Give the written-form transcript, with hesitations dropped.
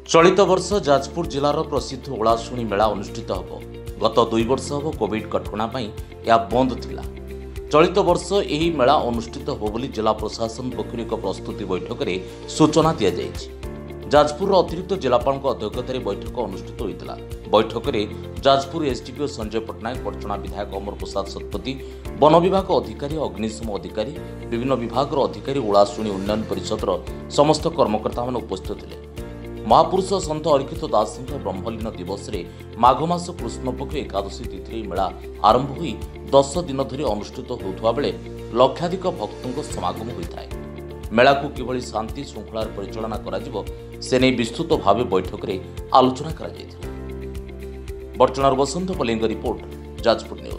चलित वर्ष जाजपुर जिलार प्रसिद्ध ओलाशुणी मेला अनुष्ठित होब। गत 2 वर्ष हम कोविड कटकणा यह बंद थिला। चलित वर्ष यही मेला अनुष्ठित हो बोली जिला प्रशासन पक्षर एक प्रस्तुति बैठक में सूचना दि जाएगी। जाजपुर अतिरिक्त जिलापाल अध्यक्षतार बैठक अनुष्ठित होता। बैठक में जाजपुर एसडीपीओ संजय पट्टनायक, बर्चना विधायक अमर प्रसाद शतपथी, वन विभाग अधिकारी, अग्निशम अधिकारी, विभिन्न विभाग अधिकारी, ओलाशुणी उन्नयन परिषद समस्त कर्मकर्ता उपस्थित थे। महापुरुष सन्त अलिखित दास ब्रह्मलीन दिवस में माघ मास कृष्णपक्ष एकादशी तिथि मेला आरंभ हो 10 दिन धरी अनुष्ठित होता बेले लक्षाधिक भक्तों समागम होता है। मेला को किभली शांति श्रृंखलार परिचालना कराजिबो से नहीं विस्तृत भाव बैठक में आलोचना करा जायथिला। बर्चनार बसंत पल्लेंग रिपोर्ट, जाजपुर न्यूज।